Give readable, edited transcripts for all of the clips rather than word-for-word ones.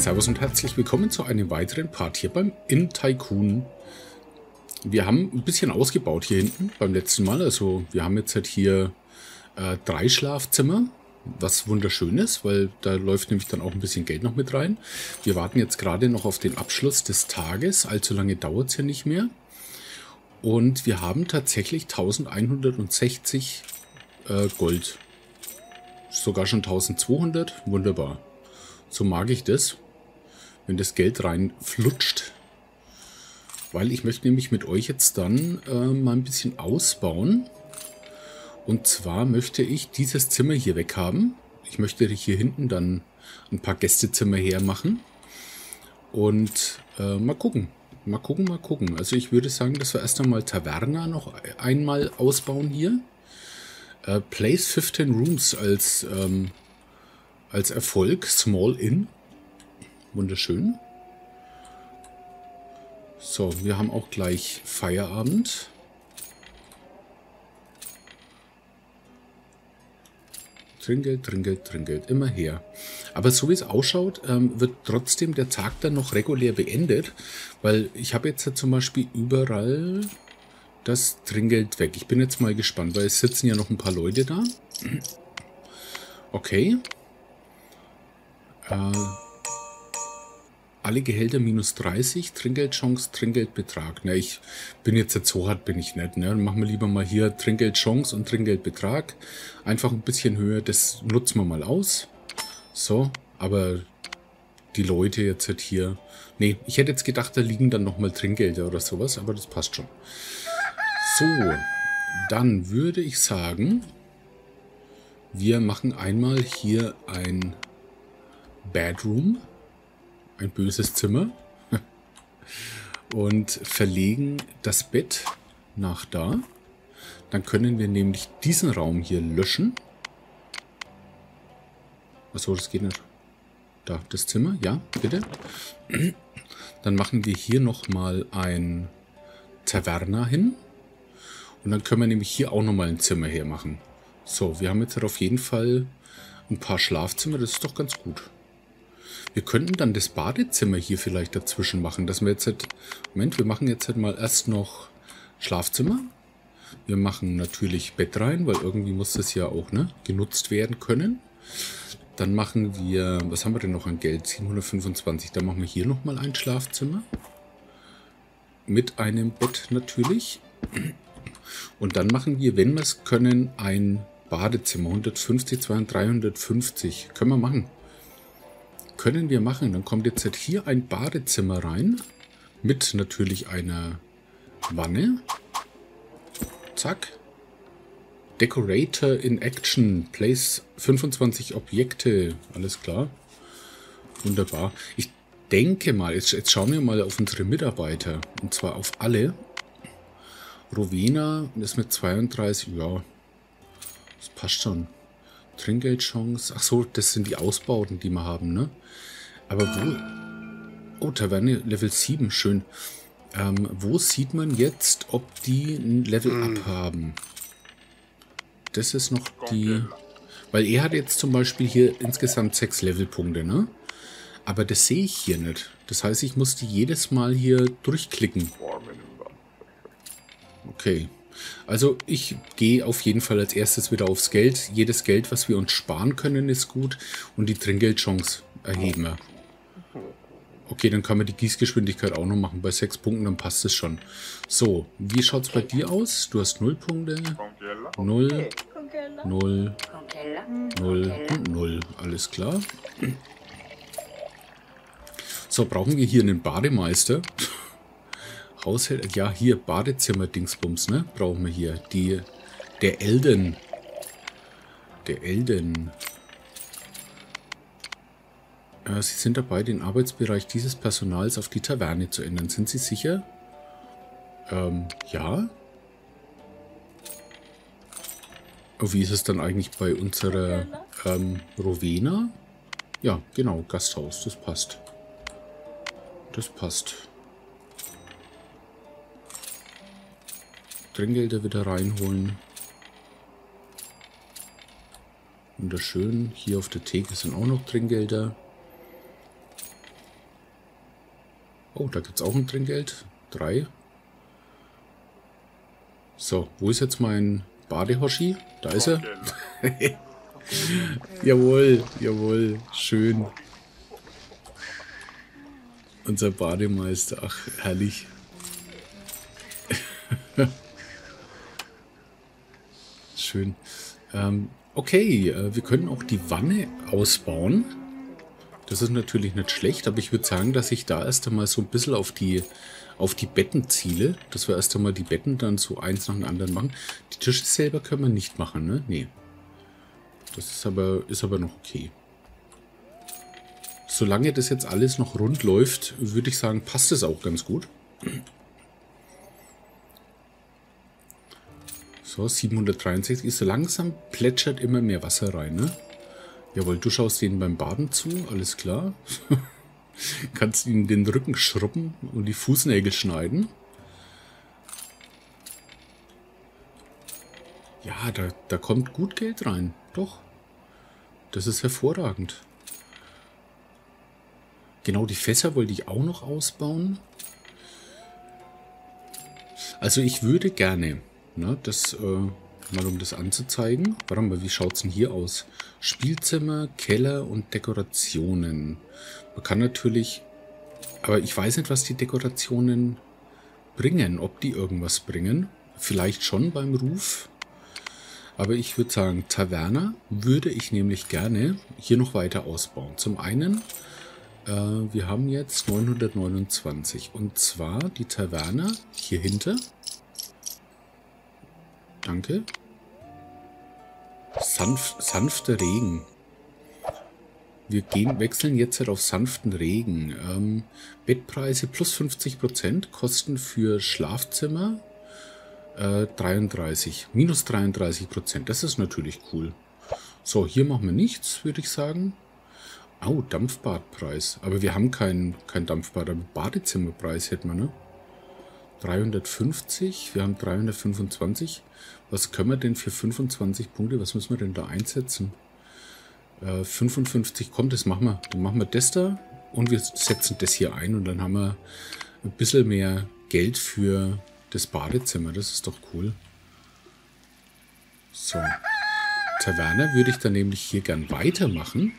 Servus und herzlich willkommen zu einem weiteren Part hier beim Inn Tycoon. Wir haben ein bisschen ausgebaut hier hinten beim letzten Mal. Also wir haben jetzt halt hier 3 Schlafzimmer, was wunderschön ist, weil da läuft nämlich dann auch ein bisschen Geld noch mit rein. Wir warten jetzt gerade noch auf den Abschluss des Tages. Allzu lange dauert es ja nicht mehr. Und wir haben tatsächlich 1160 Gold. Sogar schon 1200. Wunderbar. So mag ich das, wenn das Geld reinflutscht. Weil ich möchte nämlich mit euch jetzt dann mal ein bisschen ausbauen. Und zwar möchte ich dieses Zimmer hier weghaben. Ich möchte hier hinten dann ein paar Gästezimmer hermachen. Und mal gucken. Mal gucken. Also ich würde sagen, dass wir erst einmal Taverna noch einmal ausbauen hier. Place 15 Rooms als Erfolg. Small Inn. Wunderschön. So, wir haben auch gleich Feierabend. Trinkgeld, immer her. Aber so wie es ausschaut, wird trotzdem der Tag dann noch regulär beendet, weil ich habe jetzt zum Beispiel überall das Trinkgeld weg. Ich bin jetzt mal gespannt, weil es sitzen ja noch ein paar Leute da. Okay. Alle Gehälter minus 30, Trinkgeldchance, Trinkgeldbetrag. Na, ich bin jetzt so hart, bin ich nicht. Ne? Dann machen wir lieber mal hier Trinkgeldchance und Trinkgeldbetrag. Einfach ein bisschen höher, das nutzen wir mal aus. So, aber die Leute jetzt halt hier... Ne, ich hätte jetzt gedacht, da liegen dann nochmal Trinkgelder oder sowas, aber das passt schon. So, dann würde ich sagen, wir machen einmal hier ein Bedroom. Ein böses Zimmer. Und verlegen das Bett nach da. Dann können wir nämlich diesen Raum hier löschen. Achso, das geht nicht. Da, das Zimmer. Ja, bitte. Dann machen wir hier nochmal ein Taverna hin. Und dann können wir nämlich hier auch nochmal ein Zimmer hermachen. So, wir haben jetzt auf jeden Fall ein paar Schlafzimmer. Das ist doch ganz gut. Wir könnten dann das Badezimmer hier vielleicht dazwischen machen, dass wir jetzt halt, Moment, wir machen jetzt halt mal erst noch Schlafzimmer. Wir machen natürlich Bett rein, weil irgendwie muss das ja auch, ne, genutzt werden können. Dann machen wir, was haben wir denn noch an Geld? 725, dann machen wir hier nochmal ein Schlafzimmer. Mit einem Bett natürlich. Und dann machen wir, wenn wir es können, ein Badezimmer. 150, 200, 350. Können wir machen. Können wir machen. Dann kommt jetzt halt hier ein Badezimmer rein. Mit natürlich einer Wanne. Zack. Decorator in Action. Place 25 Objekte. Alles klar. Wunderbar. Ich denke mal, jetzt schauen wir mal auf unsere Mitarbeiter. Und zwar auf alle. Rowena ist mit 32. Ja, das passt schon. Trinkgeldchance. Ach so, das sind die Ausbauten, die wir haben, ne? Aber wo... Oh, Taverne Level 7, schön. Wo sieht man jetzt, ob die ein Level-Up haben? Das ist noch die... Weil er hat jetzt zum Beispiel hier insgesamt 6 Levelpunkte, ne? Aber das sehe ich hier nicht. Das heißt, ich muss die jedes Mal hier durchklicken. Okay. Also ich gehe auf jeden Fall als erstes wieder aufs Geld. Jedes Geld, was wir uns sparen können, ist gut. Und die Trinkgeldchance erheben wir. Okay, dann kann man die Gießgeschwindigkeit auch noch machen. Bei 6 Punkten, dann passt es schon. So, wie schaut es bei dir aus? Du hast 0 Punkte. 0, 0, 0 und 0. Alles klar. So, brauchen wir hier einen Bademeister? Haushalt, ja, hier Badezimmer-Dingsbums, ne? Brauchen wir hier. Der Elden. Der Elden. Sie sind dabei, den Arbeitsbereich dieses Personals auf die Taverne zu ändern. Sind Sie sicher? Ja. Und wie ist es dann eigentlich bei unserer Rowena? Ja, genau, Gasthaus, das passt. Das passt. Trinkgelder wieder reinholen. Wunderschön. Hier auf der Theke sind auch noch Trinkgelder. Oh, da gibt es auch ein Trinkgeld. 3. So, wo ist jetzt mein Badehoshi? Da ist er. Jawohl, jawohl, schön. Unser Bademeister, ach, herrlich. Schön. Okay, wir können auch die Wanne ausbauen. Das ist natürlich nicht schlecht, aber ich würde sagen, dass ich da erst einmal so ein bisschen auf die Betten ziele. Dass wir erst einmal die Betten dann so eins nach dem anderen machen. Die Tische selber können wir nicht machen, ne? Nee. Das ist aber noch okay. Solange das jetzt alles noch rund läuft, würde ich sagen, passt es auch ganz gut. So, 763 ist so langsam, plätschert immer mehr Wasser rein, ne? Jawohl, du schaust denen beim Baden zu, alles klar. Kannst ihnen den Rücken schrubben und die Fußnägel schneiden. Ja, da kommt gut Geld rein, doch. Das ist hervorragend. Genau, die Fässer wollte ich auch noch ausbauen. Also ich würde gerne, ne, das mal um das anzuzeigen. Warte mal, wie schaut es denn hier aus? Spielzimmer, Keller und Dekorationen. Man kann natürlich, aber ich weiß nicht, was die Dekorationen bringen, ob die irgendwas bringen. Vielleicht schon beim Ruf. Aber ich würde sagen, Taverna würde ich nämlich gerne hier noch weiter ausbauen. Zum einen, wir haben jetzt 929 und zwar die Taverna hier hinter. Danke. Sanfter Regen. Wir wechseln jetzt halt auf sanften Regen. Bettpreise plus 50%, Kosten für Schlafzimmer 33, minus 33%. Das ist natürlich cool. So, hier machen wir nichts, würde ich sagen. Oh, Dampfbadpreis. Aber wir haben kein Dampfbad, aber Badezimmerpreis hätten wir, ne? 350, wir haben 325. Was können wir denn für 25 Punkte? Was müssen wir denn da einsetzen? 55 kommt, das machen wir. Dann machen wir das da und wir setzen das hier ein und dann haben wir ein bisschen mehr Geld für das Badezimmer. Das ist doch cool. So. Taverne würde ich dann nämlich hier gern weitermachen.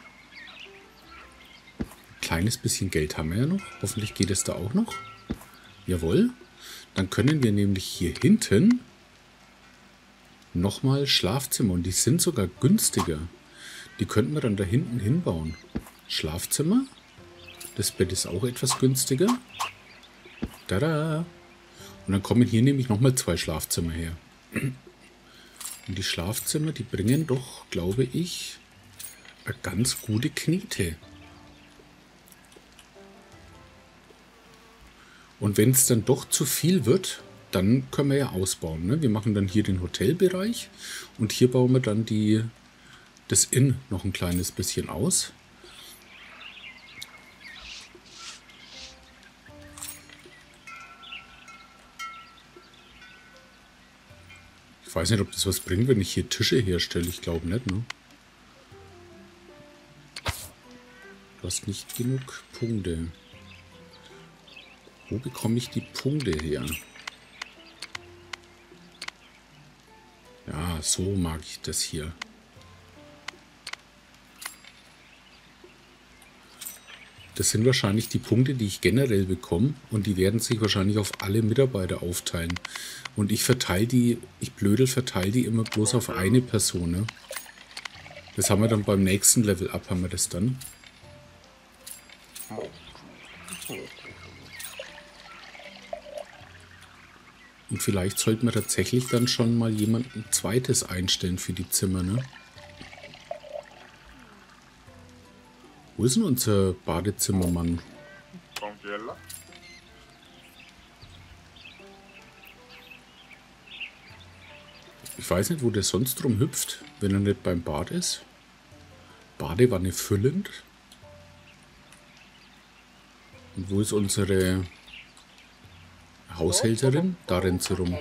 Ein kleines bisschen Geld haben wir ja noch. Hoffentlich geht es da auch noch. Jawohl. Dann können wir nämlich hier hinten nochmal Schlafzimmer. Und die sind sogar günstiger. Die könnten wir dann da hinten hinbauen. Schlafzimmer. Das Bett ist auch etwas günstiger. Tada! Und dann kommen hier nämlich nochmal 2 Schlafzimmer her. Und die Schlafzimmer, die bringen doch, glaube ich, eine ganz gute Knete. Und wenn es dann doch zu viel wird, dann können wir ja ausbauen. Ne? Wir machen dann hier den Hotelbereich und hier bauen wir dann das Inn noch ein kleines bisschen aus. Ich weiß nicht, ob das was bringt, wenn ich hier Tische herstelle. Ich glaube nicht, ne? Du hast nicht genug Punkte. Wo bekomme ich die Punkte her? Ja, so mag ich das hier. Das sind wahrscheinlich die Punkte, die ich generell bekomme. Und die werden sich wahrscheinlich auf alle Mitarbeiter aufteilen. Und ich verteile die, verteile die immer bloß auf eine Person. Ne? Das haben wir dann beim nächsten Level Up, haben wir das dann. Und vielleicht sollten wir tatsächlich dann schon mal jemanden zweites einstellen für die Zimmer, ne? Wo ist denn unser Badezimmermann? Ich weiß nicht, wo der sonst drum hüpft, wenn er nicht beim Bad ist. Badewanne füllend. Und wo ist unsere Haushälterin? Da rennt sie rum.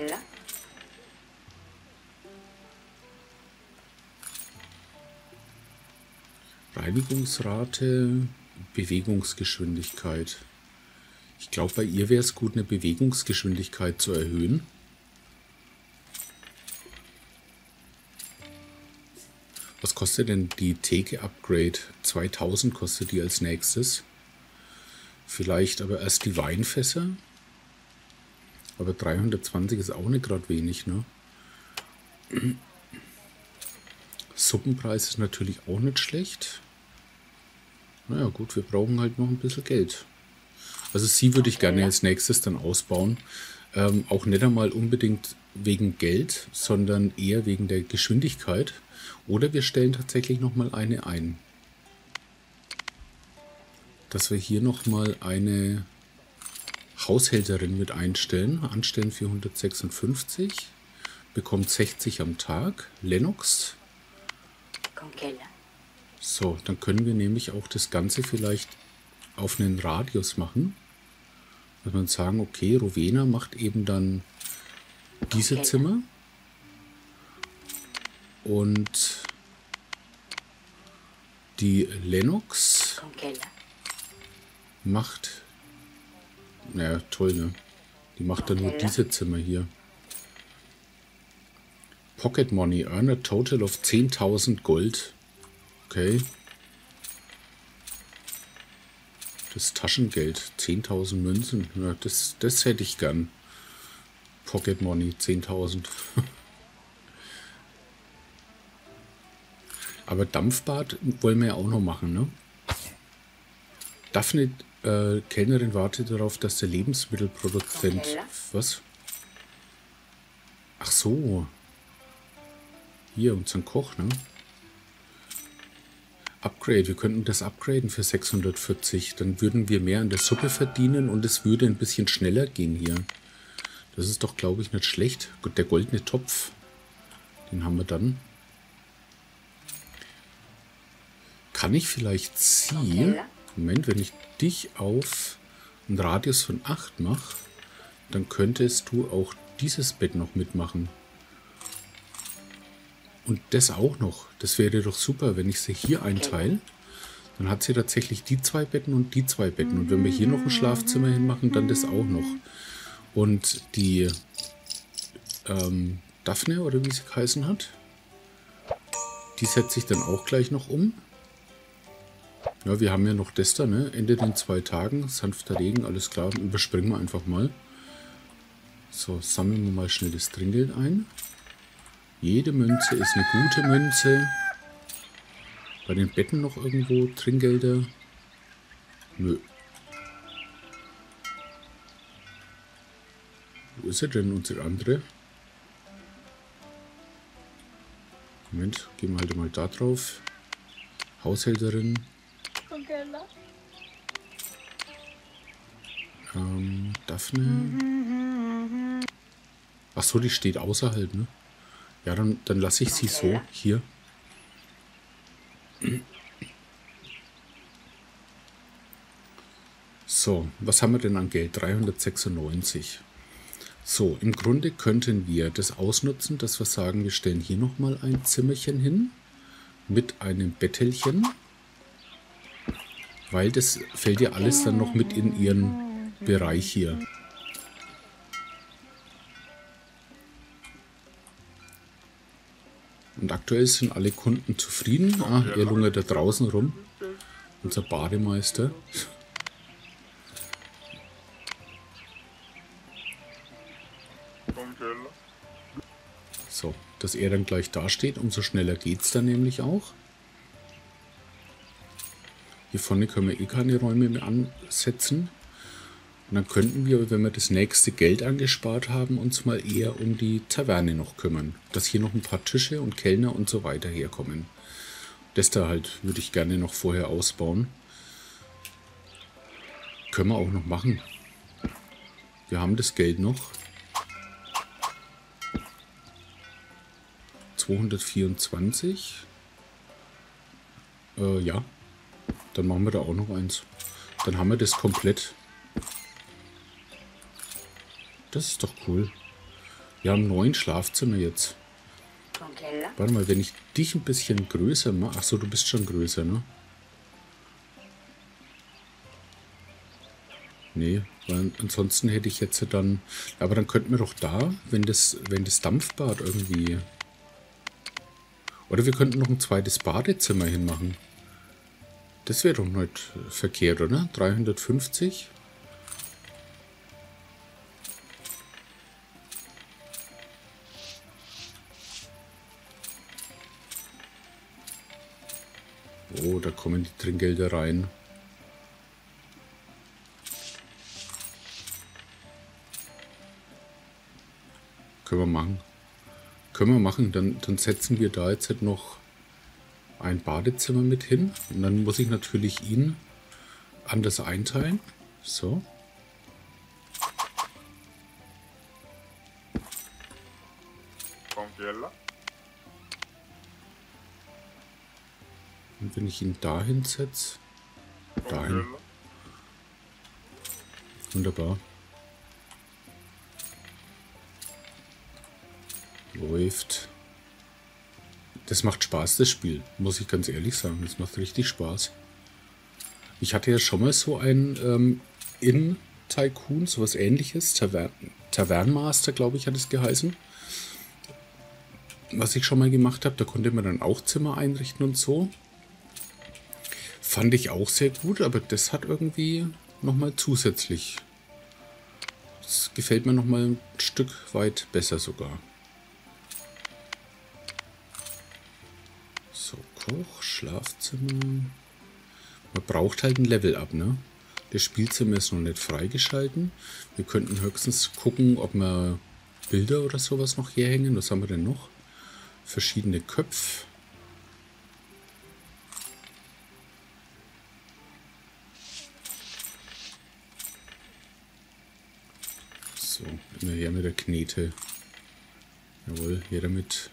Reinigungsrate, Bewegungsgeschwindigkeit. Ich glaube, bei ihr wäre es gut, eine Bewegungsgeschwindigkeit zu erhöhen. Was kostet denn die Theke-Upgrade? 2000 kostet die als nächstes. Vielleicht aber erst die Weinfässer. Aber 320 ist auch nicht gerade wenig, ne? Suppenpreis ist natürlich auch nicht schlecht. Naja gut, wir brauchen halt noch ein bisschen Geld. Also sie würde ich gerne als nächstes dann ausbauen. Auch nicht einmal unbedingt wegen Geld, sondern eher wegen der Geschwindigkeit. Oder wir stellen tatsächlich nochmal eine ein. Dass wir hier nochmal eine Haushälterin mit einstellen. Anstellen 456. Bekommt 60 am Tag. Lennox. So, dann können wir nämlich auch das Ganze vielleicht auf einen Radius machen. Dass man sagen, okay, Rowena macht eben dann diese Zimmer. Und die Lennox macht, naja, toll, ne? Die macht dann nur diese Zimmer hier. Pocket Money, earn a total of 10.000 Gold. Okay. Das Taschengeld, 10.000 Münzen. Ja, das hätte ich gern. Pocket Money, 10.000. Aber Dampfbad wollen wir ja auch noch machen, ne? Daphne, Kellnerin, wartet darauf, dass der Lebensmittelproduzent... Was? Ach so. Hier, unseren Koch, ne? Upgrade. Wir könnten das upgraden für 640. Dann würden wir mehr an der Suppe verdienen und es würde ein bisschen schneller gehen hier. Das ist doch, glaube ich, nicht schlecht. Gut, der goldene Topf. Den haben wir dann. Kann ich vielleicht sie... Moment, wenn ich dich auf einen Radius von 8 mache, dann könntest du auch dieses Bett noch mitmachen. Und das auch noch. Das wäre doch super, wenn ich sie hier einteile. Dann hat sie tatsächlich die 2 Betten und die 2 Betten. Und wenn wir hier noch ein Schlafzimmer hinmachen, dann das auch noch. Und die Daphne, oder wie sie geheißen hat, die setze ich dann auch gleich noch um. Ja, wir haben ja noch das da, ne? Ende den 2 Tagen, sanfter Regen, alles klar, überspringen wir einfach mal. So, sammeln wir mal schnell das Trinkgeld ein. Jede Münze ist eine gute Münze. Bei den Betten noch irgendwo Trinkgelder? Nö. Wo ist er denn, unsere andere? Moment, gehen wir halt mal da drauf. Haushälterin. Daphne. Achso, die steht außerhalb, ne? Ja, dann lasse ich sie so. Hier. So, was haben wir denn an Geld? 396. So, im Grunde könnten wir das ausnutzen, dass wir sagen, wir stellen hier nochmal ein Zimmerchen hin. Mit einem Bettelchen. Weil das fällt ja alles dann noch mit in ihren Bereich hier. Und aktuell sind alle Kunden zufrieden. Ah, er lungert da draußen rum. Unser Bademeister. So, dass er dann gleich dasteht, umso schneller geht es dann nämlich auch. Hier vorne können wir eh keine Räume mehr ansetzen. Und dann könnten wir, wenn wir das nächste Geld angespart haben, uns mal eher um die Taverne noch kümmern. Dass hier noch ein paar Tische und Kellner und so weiter herkommen. Das da halt würde ich gerne noch vorher ausbauen. Können wir auch noch machen. Wir haben das Geld noch. 224. Ja. Dann machen wir da auch noch eins. Dann haben wir das komplett. Das ist doch cool. Wir haben 9 Schlafzimmer jetzt. Warte mal, wenn ich dich ein bisschen größer mache. Achso, du bist schon größer, ne? Nee, Weil ansonsten hätte ich jetzt dann... Aber dann könnten wir doch da, wenn das Dampfbad irgendwie... Oder wir könnten noch ein zweites Badezimmer hinmachen. Das wäre doch nicht verkehrt, oder? 350. Oh, da kommen die Trinkgelder rein. Können wir machen. Können wir machen. Dann setzen wir da jetzt halt noch ein Badezimmer mit hin. Und dann muss ich natürlich ihn anders einteilen. So. Und wenn ich ihn dahin setze, dahin. Wunderbar. Läuft. Das macht Spaß, das Spiel, muss ich ganz ehrlich sagen. Das macht richtig Spaß. Ich hatte ja schon mal so ein in Tycoon, sowas ähnliches. Tavernmaster, glaube ich, hat es geheißen. Was ich schon mal gemacht habe, da konnte man dann auch Zimmer einrichten und so. Fand ich auch sehr gut, aber das hat irgendwie nochmal zusätzlich. Das gefällt mir nochmal ein Stück weit besser sogar. So, Koch, Schlafzimmer. Man braucht halt ein Level-Up, ne? Das Spielzimmer ist noch nicht freigeschalten. Wir könnten höchstens gucken, ob wir Bilder oder sowas noch herhängen. Was haben wir denn noch? Verschiedene Köpfe. So, immer her mit der Knete. Jawohl, hier damit.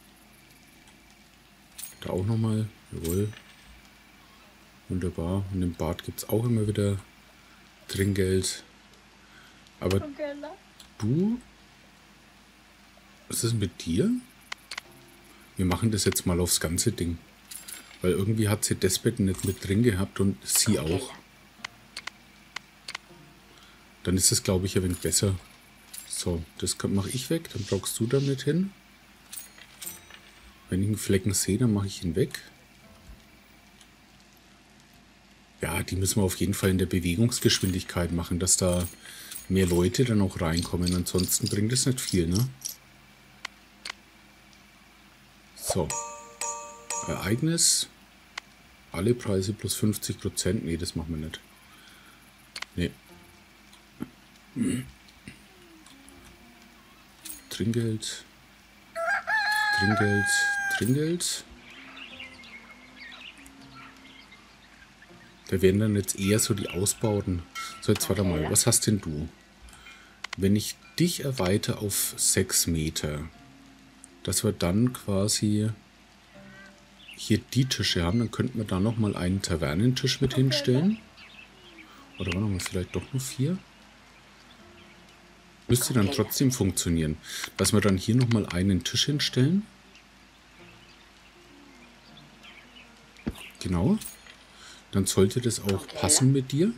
Da auch nochmal. Jawohl. Wunderbar. Und im Bad gibt es auch immer wieder Trinkgeld. Aber du... Was ist denn mit dir? Wir machen das jetzt mal aufs ganze Ding. Weil irgendwie hat sie das Bett nicht mit drin gehabt und sie auch. Dann ist es, glaube ich, ein wenig besser. So, das mache ich weg. Dann brauchst du damit hin. Wenn ich einen Flecken sehe, dann mache ich ihn weg. Ja, die müssen wir auf jeden Fall in der Bewegungsgeschwindigkeit machen, dass da mehr Leute dann auch reinkommen. Ansonsten bringt es nicht viel, ne? So. Ereignis. Alle Preise plus 50%. Nee, das machen wir nicht. Nee. Trinkgeld. Trinkgeld. Trinkgeld. Da werden dann jetzt eher so die Ausbauten. So, jetzt warte mal. Was hast denn du? Wenn ich dich erweitere auf 6 Meter, dass wir dann quasi hier die Tische haben, dann könnten wir da nochmal einen Tavernentisch mit hinstellen. Oder waren wir vielleicht doch nur 4? Müsste dann trotzdem funktionieren. Dass wir dann hier nochmal einen Tisch hinstellen. Genau. Dann sollte das auch passen mit dir.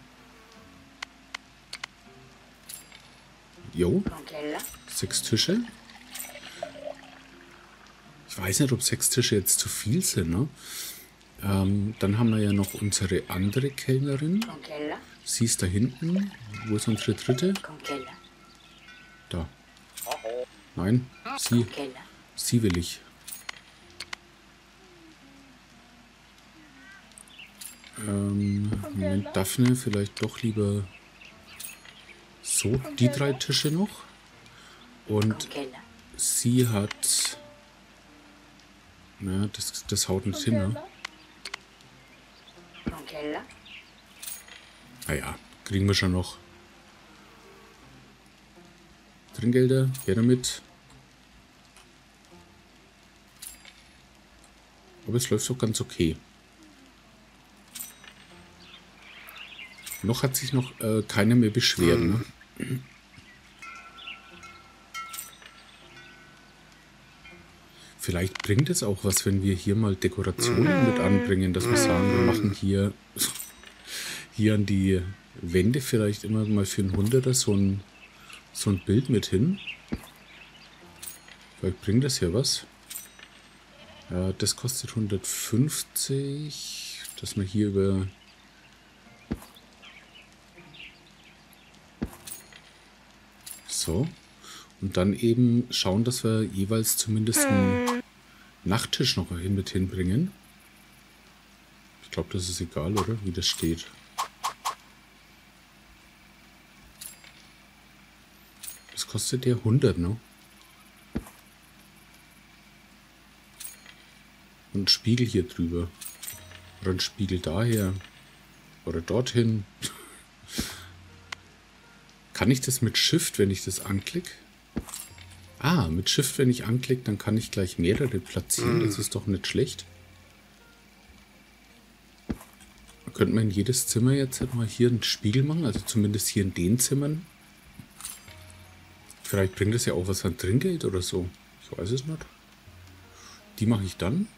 Jo. 6 Tische. Ich weiß nicht, ob 6 Tische jetzt zu viel sind, ne? Dann haben wir ja noch unsere andere Kellnerin. Sie ist da hinten. Wo ist unsere dritte? Da. Nein, sie. Sie will ich. Moment, Daphne, vielleicht doch lieber so, die 3 Tische noch. Und sie hat... Na, das haut nicht hin, ne? Naja, kriegen wir schon noch. Trinkgelder, her damit. Aber es läuft doch ganz okay. Noch hat sich noch keiner mehr beschwert, ne? Vielleicht bringt es auch was, wenn wir hier mal Dekorationen mit anbringen, dass wir sagen, wir machen hier hier an die Wände vielleicht immer mal für einen Hunderter so ein Bild mit hin. Vielleicht bringt das ja was. Ja, das kostet 150. Dass man hier über... So. Und dann eben schauen, dass wir jeweils zumindest einen Nachttisch noch mit hinbringen. Ich glaube, das ist egal, oder? Wie das steht. Das kostet ja 100, ne? Und ein Spiegel hier drüber. Oder ein Spiegel daher. Oder dorthin. Kann ich das mit Shift, wenn ich das anklicke? Ah, mit Shift, wenn ich anklicke, dann kann ich gleich mehrere platzieren. Das ist doch nicht schlecht. Dann könnte man in jedes Zimmer jetzt halt mal hier einen Spiegel machen. Also zumindest hier in den Zimmern. Vielleicht bringt das ja auch was an Trinkgeld oder so. Ich weiß es nicht. Die mache ich dann.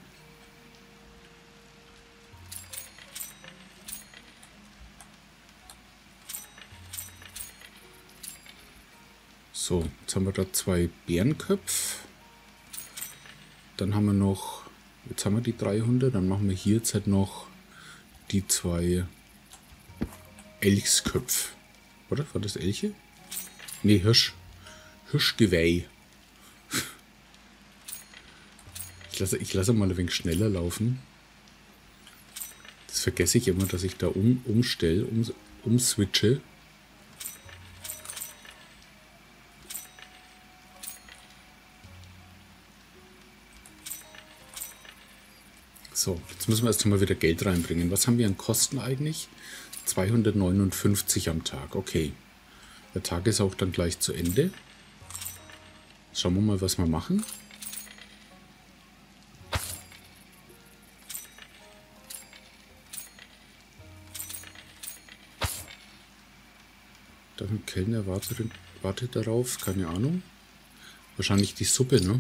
So, jetzt haben wir da 2 Bärenköpfe. Dann haben wir noch, jetzt haben wir die 300, dann machen wir hier jetzt halt noch die 2 Elchsköpfe. Oder? War das Elche? Ne, Hirschgeweih. Ich lasse mal ein wenig schneller laufen. Das vergesse ich immer, dass ich da umstelle, umswitche. So, jetzt müssen wir erst mal wieder Geld reinbringen. Was haben wir an Kosten eigentlich? 259 am Tag. Okay. Der Tag ist auch dann gleich zu Ende. Schauen wir mal, was wir machen. Der Kellner wartet darauf. Keine Ahnung. Wahrscheinlich die Suppe, ne?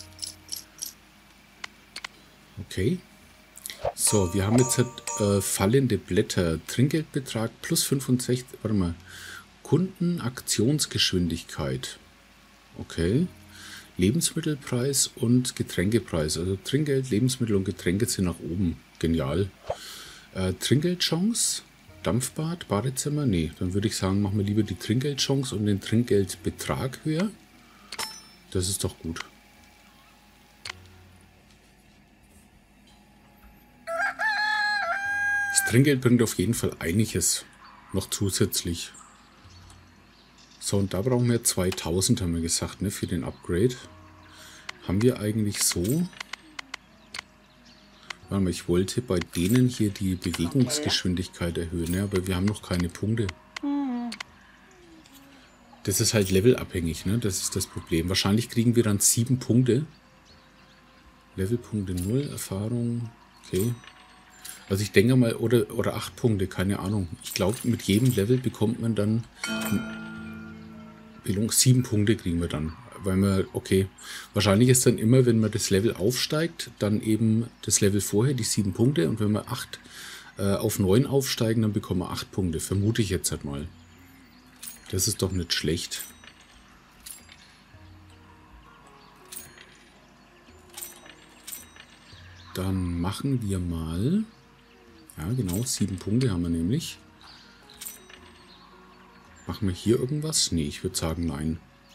Okay. So, wir haben jetzt halt, fallende Blätter. Trinkgeldbetrag plus 65. Warte mal. Kundenaktionsgeschwindigkeit. Okay. Lebensmittelpreis und Getränkepreis. Also Trinkgeld, Lebensmittel und Getränke sind nach oben. Genial. Trinkgeldchance. Dampfbad, Badezimmer. Nee, dann würde ich sagen, machen wir lieber die Trinkgeldchance und den Trinkgeldbetrag höher. Das ist doch gut. Das Trinkgeld bringt auf jeden Fall einiges noch zusätzlich. So, und da brauchen wir 2000, haben wir gesagt, ne, für den Upgrade. Haben wir eigentlich so... Warte mal, ich wollte bei denen hier die Bewegungsgeschwindigkeit erhöhen, ne, aber wir haben noch keine Punkte. Das ist halt levelabhängig, ne, das ist das Problem. Wahrscheinlich kriegen wir dann 7 Punkte. Levelpunkte 0, Erfahrung, okay. Also ich denke mal, oder 8 Punkte, keine Ahnung. Ich glaube, mit jedem Level bekommt man dann 7 Punkte kriegen wir dann. Weil wir, okay, wahrscheinlich ist dann immer, wenn man das Level aufsteigt, dann eben das Level vorher, die 7 Punkte. Und wenn wir 8 auf 9 aufsteigen, dann bekommen wir 8 Punkte. Vermute ich jetzt halt mal. Das ist doch nicht schlecht. Dann machen wir mal... Ja, genau, 7 Punkte haben wir nämlich. Machen wir hier irgendwas? Nee, ich würde sagen, nein.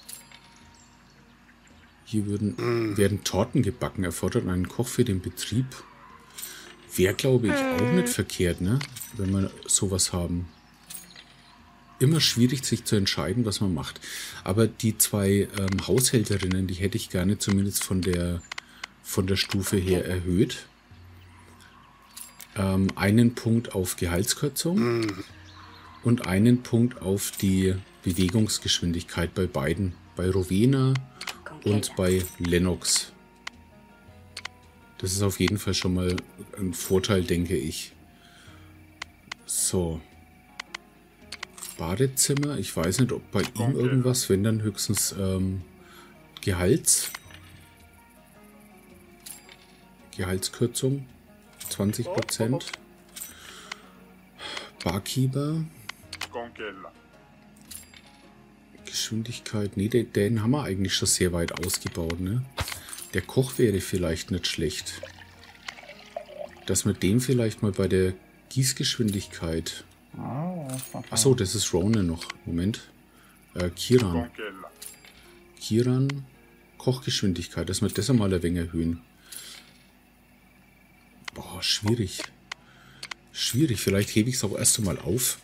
Hier werden Torten gebacken, erfordert einen Koch für den Betrieb. Wäre, glaube ich, auch nicht verkehrt, ne? Wenn wir sowas haben. Immer schwierig, sich zu entscheiden, was man macht. Aber die 2 Haushälterinnen, die hätte ich gerne zumindest von der Stufe her erhöht. Einen Punkt auf Gehaltskürzung und einen Punkt auf die Bewegungsgeschwindigkeit bei beiden. Bei Rowena und bei Lennox. Das ist auf jeden Fall schon mal ein Vorteil, denke ich. So. Badezimmer. Ich weiß nicht, ob bei ihm irgendwas, wenn dann höchstens Gehaltskürzung. 20%. Barkeeper. Geschwindigkeit. Ne, den haben wir eigentlich schon sehr weit ausgebaut, ne? Der Koch wäre vielleicht nicht schlecht. Dass wir den vielleicht mal bei der Gießgeschwindigkeit... Achso, das ist Ronan noch. Moment. Kiran. Kiran. Kochgeschwindigkeit. Dass wir das einmal ein wenig erhöhen. Boah, schwierig. Schwierig. Vielleicht hebe ich es auch erst einmal auf.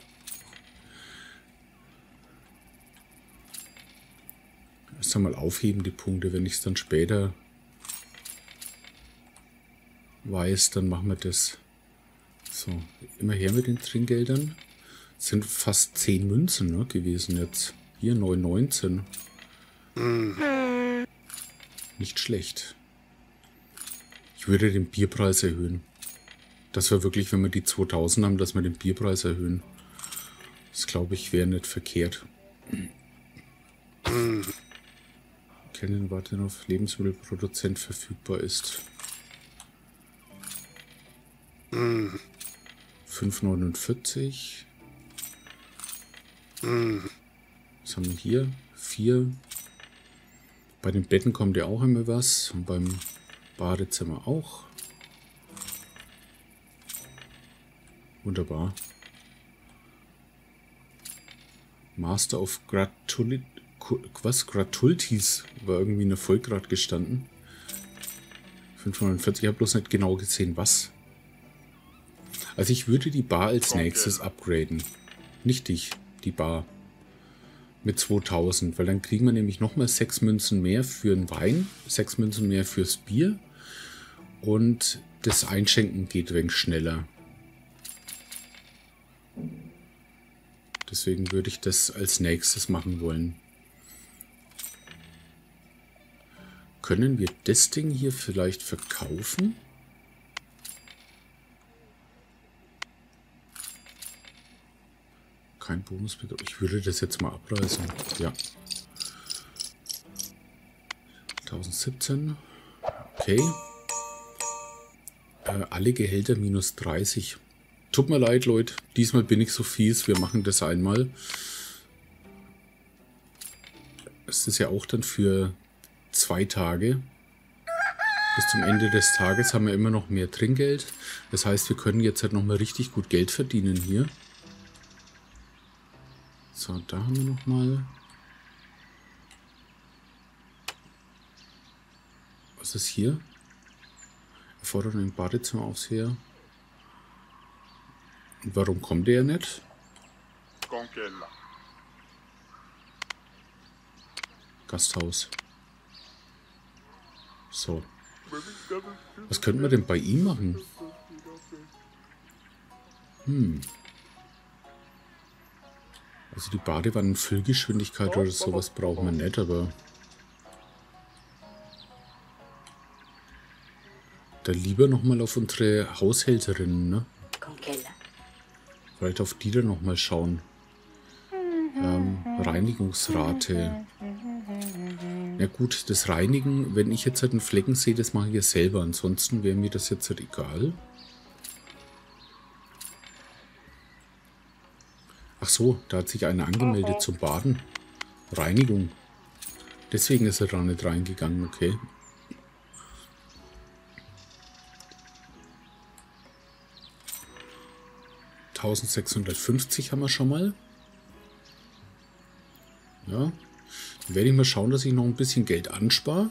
Erst einmal aufheben die Punkte. Wenn ich es dann später weiß, dann machen wir das. So, immer her mit den Trinkgeldern. Das sind fast 10 Münzen, ne, gewesen jetzt. Hier 9,19. Nicht schlecht. Ich würde den Bierpreis erhöhen. Dass wir wirklich, wenn wir die 2000 haben, dass wir den Bierpreis erhöhen. Das glaube ich wäre nicht verkehrt. Kennen, warten auf Lebensmittelproduzent verfügbar ist. 5,49. Was haben wir hier? 4. Bei den Betten kommt ja auch immer was. Und beim Badezimmer auch. Wunderbar. Master of Gratulity. Was? Gratultis war irgendwie eine Vollgrad gestanden. 540. Ich habe bloß nicht genau gesehen, was. Also ich würde die Bar als nächstes upgraden. Nicht dich, die Bar. Mit 2000, weil dann kriegen wir nämlich nochmal 6 Münzen mehr für den Wein, 6 Münzen mehr fürs Bier und das Einschenken geht ein wenig schneller. Deswegen würde ich das als nächstes machen wollen. Können wir das Ding hier vielleicht verkaufen? Kein Bonusbetrag. Ich würde das jetzt mal abreißen. Ja. 1017. Okay. Alle Gehälter minus 30. Tut mir leid, Leute. Diesmal bin ich so fies. Wir machen das einmal. Es ist ja auch dann für 2 Tage. Bis zum Ende des Tages haben wir immer noch mehr Trinkgeld. Das heißt, wir können jetzt halt nochmal richtig gut Geld verdienen hier. So, da haben wir nochmal. Was ist hier? Erfordert ein Badezimmeraufseher. Und warum kommt der nicht? Gasthaus. So. Was könnten wir denn bei ihm machen? Also die Badewannenfüllgeschwindigkeit oder sowas brauchen wir nicht, aber da lieber nochmal auf unsere Haushälterinnen, ne? Vielleicht auf die dann nochmal schauen. Reinigungsrate. Ja gut, das Reinigen, wenn ich jetzt halt einen Flecken sehe, das mache ich ja selber. Ansonsten wäre mir das jetzt halt egal. Ach so, da hat sich einer angemeldet zum Baden. Reinigung. Deswegen ist er da nicht reingegangen, okay. $1650 haben wir schon mal. Ja. Dann werde ich mal schauen, dass ich noch ein bisschen Geld anspare.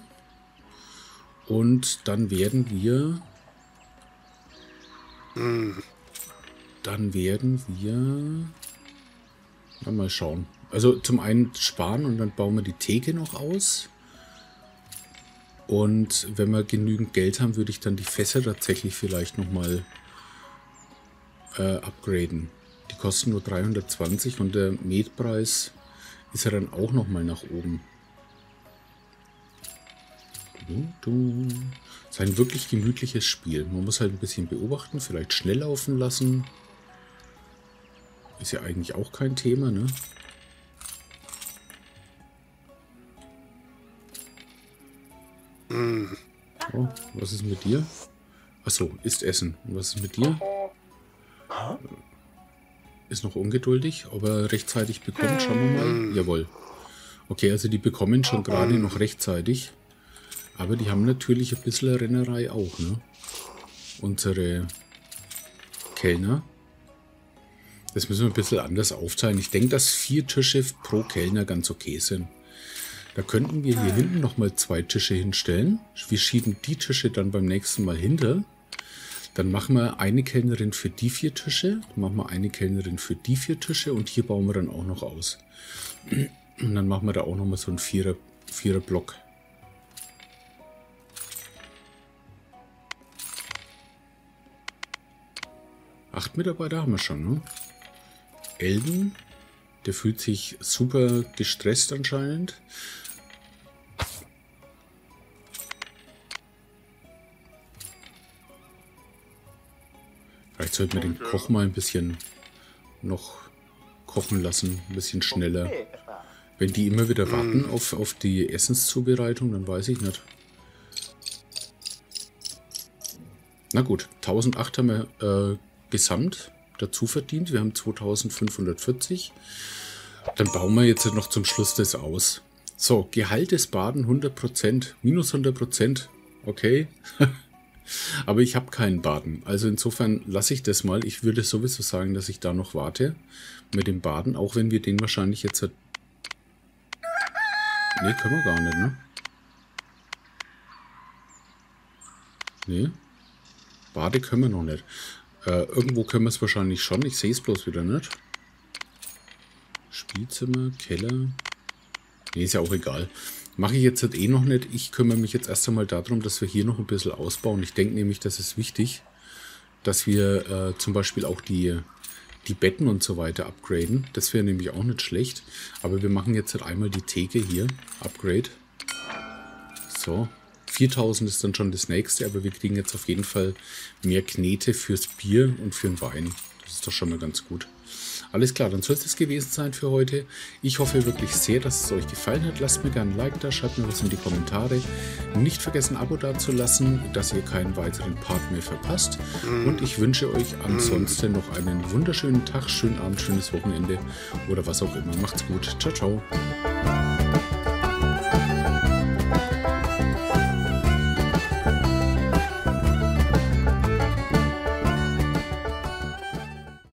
Und dann werden wir... Ja, mal schauen. Also zum einen sparen und dann bauen wir die Theke noch aus. Und wenn wir genügend Geld haben, würde ich dann die Fässer tatsächlich vielleicht nochmal upgraden. Die kosten nur 320 und der Metpreis ist ja dann auch nochmal nach oben. Das ist ein wirklich gemütliches Spiel. Man muss halt ein bisschen beobachten, vielleicht schnell laufen lassen. Ist ja eigentlich auch kein Thema, ne? Oh, was ist mit dir? Achso, ist Essen. Und was ist mit dir? ist noch ungeduldig, ob er rechtzeitig bekommt. Schauen wir mal. Jawohl. Okay, also die bekommen schon gerade noch rechtzeitig. Aber die haben natürlich ein bisschen Rennerei auch, ne? Unsere Kellner. Das müssen wir ein bisschen anders aufteilen. Ich denke, dass 4 Tische pro Kellner ganz okay sind. Da könnten wir hier hinten nochmal 2 Tische hinstellen. Wir schieben die Tische dann beim nächsten Mal hinter. Dann machen wir eine Kellnerin für die 4 Tische. Dann machen wir eine Kellnerin für die 4 Tische. Und hier bauen wir dann auch noch aus. Und dann machen wir da auch nochmal so einen Vierer Block. Acht Mitarbeiter haben wir schon, ne? Elden, der fühlt sich super gestresst anscheinend. Vielleicht sollten wir den Koch mal ein bisschen noch kochen lassen, ein bisschen schneller. Wenn die immer wieder warten auf die Essenszubereitung, dann weiß ich nicht. Na gut, 1008 haben wir gesamt dazu verdient. Wir haben 2540. Dann bauen wir jetzt noch zum Schluss das aus. So, Gehalt des Baden 100%, minus 100%. Okay. Aber ich habe keinen Baden. Also insofern lasse ich das mal. Ich würde sowieso sagen, dass ich da noch warte mit dem Baden. Auch wenn wir den wahrscheinlich jetzt... Ne, können wir gar nicht, ne? Ne. Bade können wir noch nicht. Irgendwo können wir es wahrscheinlich schon. Ich sehe es bloß wieder nicht. Spielzimmer, Keller. Ne, ist ja auch egal. Mache ich jetzt halt eh noch nicht. Ich kümmere mich jetzt erst einmal darum, dass wir hier noch ein bisschen ausbauen. Ich denke nämlich, das ist wichtig, dass wir zum Beispiel auch die Betten und so weiter upgraden. Das wäre nämlich auch nicht schlecht. Aber wir machen jetzt halt einmal die Theke hier. Upgrade. So. 4000 ist dann schon das nächste, aber wir kriegen jetzt auf jeden Fall mehr Knete fürs Bier und für den Wein. Das ist doch schon mal ganz gut. Alles klar, dann soll es das gewesen sein für heute. Ich hoffe wirklich sehr, dass es euch gefallen hat. Lasst mir gerne ein Like da, schreibt mir was in die Kommentare. Nicht vergessen, ein Abo dazulassen, dass ihr keinen weiteren Part mehr verpasst. Und ich wünsche euch ansonsten noch einen wunderschönen Tag, schönen Abend, schönes Wochenende oder was auch immer. Macht's gut. Ciao, ciao.